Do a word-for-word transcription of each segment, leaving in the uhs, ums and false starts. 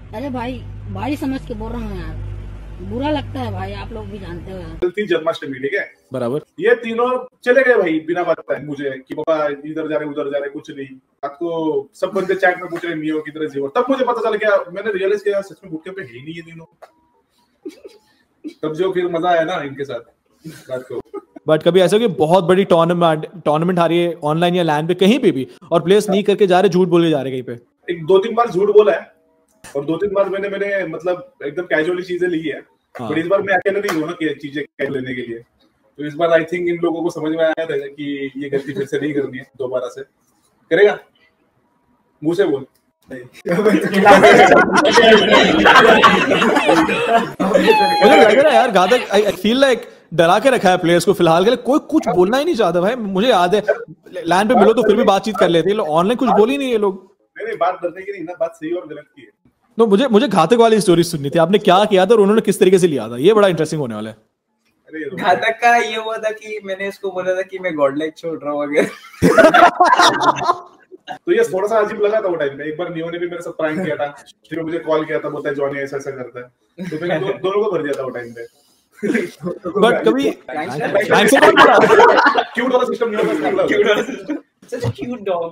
अरे भाई भाई समझ के बोल रहा हूँ यार, बुरा लगता है भाई, आप लोग भी जानते हो यार। थी जन्माष्टमी, ठीक है बराबर। ये तीनों चले गए भाई बिना बताए मुझे कि पापा इधर जा रहे उधर जा रहे, कुछ नहीं। आपको सब बंदे चैट में पूछ रहे नियो किधर जीव, तब मुझे पता चल गया, मैंने रियलाइज किया सच में बुक पे है ही नहीं ये तीनों। तब जो फिर मजा आया ना इनके साथ रात को। बट कभी ऐसा कि बहुत बड़ी टूर्नामेंट टूर्नामेंट आ रही है ऑनलाइन या लैंड पे कहीं पे भी, और प्लेयर्स नहीं करके जा रहे, झूठ बोल के जा रहे कहीं पे? एक दो तीन बार झूठ बोला है और दो तीन बार मैंने मैंने मतलब एकदम कैजुअली चीजें ली है। हाँ। बट इस बार मैं अकेले नहीं हूँ ना कि चीजें कैजुअल लेने के लिए, तो इस बार आई थिंक इन लोगों को समझ में आया था कि ये गलती फिर से नहीं करनी है, दोबारा से करेगा। मुंह से बोल। मुझे लग रहा है यार घातक, आई फील लाइक डरा के रखा है प्लेयर्स को फिलहाल के लिए, कोई कुछ बोलना ही नहीं चाहता भाई। मुझे याद है लैंड पे मिलो तो फिर भी बातचीत कर लेते हैं, ऑनलाइन कुछ बोल ही नहीं ये लोग। नहीं नहीं, बात डरने की नहीं ना, बात सही और गलत की है। तो मुझे मुझे घातक वाली स्टोरी सुननी थी, आपने क्या किया था और उन्होंने किस तरीके से लिया था, ये बड़ा इंटरेस्टिंग होने वाला है। घातक का ये हुआ था कि मैंने इसको बोला था कि मैं गॉडलाइक छोड़ रहा हूँ अगर। तो ये थोड़ा सा अजीब लगा था वो टाइम में। एक बार नियो ने भी मेरे साथ प्रैंक किया था, फिर मुझे कॉल किया था, बोलता है जॉनी ऐसा ऐसा करता है, तो मैंने दो, दोनों को भर दिया था वो टाइम पे। बट कभी क्यूट वाला सिस्टम नहीं होता, Such a cute dog.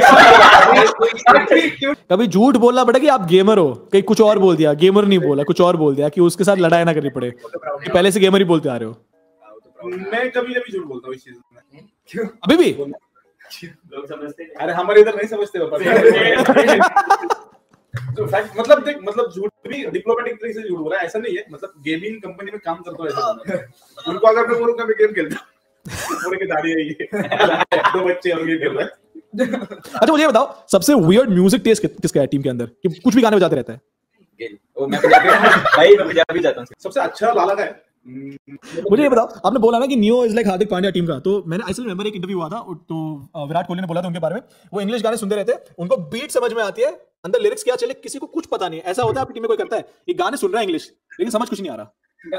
कभी झूठ बोलना पड़ा कि आप गेमर हो, कहीं कुछ और बोल दिया, गेमर नहीं बोला, कुछ और बोल दिया कि उसके साथ लड़ाई ना करनी पड़े, कि पहले से गेमर ही बोलते आ रहे हो? मैं कभी कभी झूठ बोलता हूँ इस चीज में। क्यों अभी भी? लोग समझते हैं, अरे हमारे इधर नहीं समझते पापा। तो फैक्ट मतलब देख, मतलब झूठ भी डिप्लोमेटिक तरीके से झूठ बोला, ऐसा नहीं है। मतलब गेमिंग कंपनी में काम करता हूँ ऐसा, उनको अगर मैं बोलूँ मैं गेम खेलता हूँ, पूरे की दाढ़ी है ये, दो बच्चे और गेम खेल रहे हैं। अच्छा मुझे बताओ सबसे वियर्ड म्यूजिक टेस्ट किसका है टीम के अंदर, कि कुछ भी गाने बजाते रहता है? ओ मैं पंजाबी भाई, मैं पंजाबी जाता हूं। सबसे अच्छा लाला का है। मुझे ये बताओ, आपने बोला ना कि Neo is like Hardik Pandya team का, तो मैंने आई स्टिल रिमेंबर एक इंटरव्यू हुआ था, तो विराट कोहली ने बोला था उनके बारे में, वो इंग्लिश गाने सुनते रहते, उनको बीट समझ में आती है, अंदर लिरिक्स क्या चले किसी को कुछ पता नहीं है। ऐसा होता है आपकी टीम में कोई करता है, ये गाने सुन रहा है इंग्लिश लेकिन समझ कुछ नहीं आ रहा?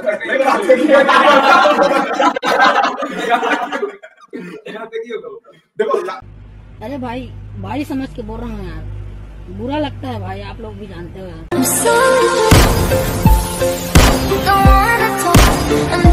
देखो अरे भाई भाई समझ के बोल रहा हूँ यार, बुरा लगता है भाई, आप लोग भी जानते हो यार।